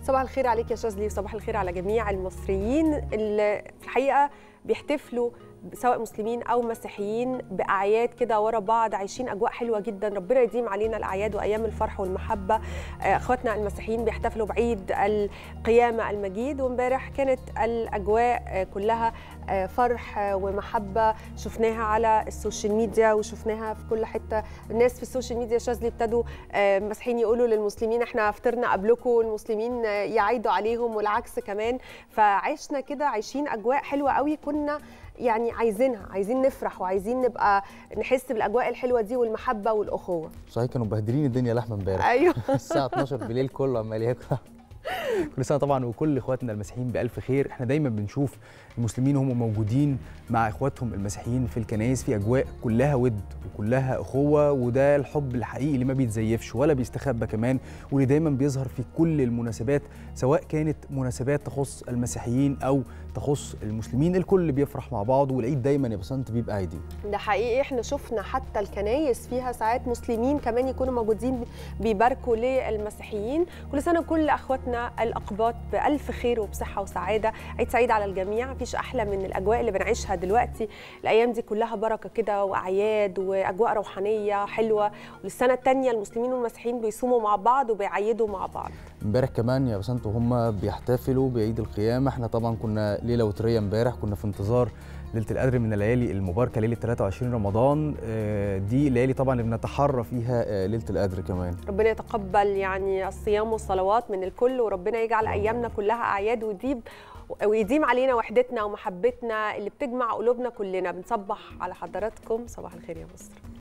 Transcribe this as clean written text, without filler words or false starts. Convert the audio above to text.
صباح الخير عليك يا شاذلي، وصباح الخير على جميع المصريين اللي في الحقيقة بيحتفلوا سواء مسلمين أو مسيحيين بأعياد كده ورا بعض، عايشين أجواء حلوة جدا. ربنا يديم علينا الأعياد وأيام الفرح والمحبة. أخواتنا المسيحيين بيحتفلوا بعيد القيامة المجيد، وامبارح كانت الأجواء كلها فرح ومحبة، شفناها على السوشيال ميديا وشفناها في كل حتة. الناس في السوشيال ميديا شاذلي ابتدوا المسيحيين يقولوا للمسلمين احنا فطرنا قبلكم، والمسلمين يعيدوا عليهم والعكس كمان. فعشنا كده عايشين أجواء حلوة قوي، كنا يعني عايزين نفرح وعايزين نبقى نحس بالاجواء الحلوه دي والمحبه والاخوه. صحيح كانوا مبهدلين الدنيا لحمه امبارح. ايوه الساعه 12 بالليل كله عمال ياكل. كل سنه طبعا وكل اخواتنا المسيحيين بالف خير. احنا دايما بنشوف المسلمين هم موجودين مع اخواتهم المسيحيين في الكنائس في اجواء كلها ود وكلها اخوه، وده الحب الحقيقي اللي ما بيتزيفش ولا بيستخبى كمان، واللي دايما بيظهر في كل المناسبات، سواء كانت مناسبات تخص المسيحيين او تخص المسلمين. الكل بيفرح مع بعض، والعيد دايما يا بسنت بيبقى عيدي. ده حقيقي، احنا شفنا حتى الكنايس فيها ساعات مسلمين كمان يكونوا موجودين بيباركوا للمسيحيين. كل سنه كل اخواتنا الاقباط بالف خير وبصحه وسعاده. عيد سعيد على الجميع. مفيش احلى من الاجواء اللي بنعيشها دلوقتي، الايام دي كلها بركه كده واعياد واجواء روحانيه حلوه. والسنه الثانيه المسلمين والمسيحيين بيصوموا مع بعض وبيعيدوا مع بعض. امبارح كمان يا بسنت وهم بيحتفلوا بعيد القيامه، احنا طبعا كنا ليله وتريه امبارح، كنا في انتظار ليله القدر من الليالي المباركه، ليله 23 رمضان. دي ليالي طبعا اللي بنتحرى فيها ليله القدر كمان. ربنا يتقبل يعني الصيام والصلوات من الكل، وربنا يجعل ايامنا كلها اعياد ويديم علينا وحدتنا ومحبتنا اللي بتجمع قلوبنا كلنا. بنصبح على حضراتكم، صباح الخير يا مصر.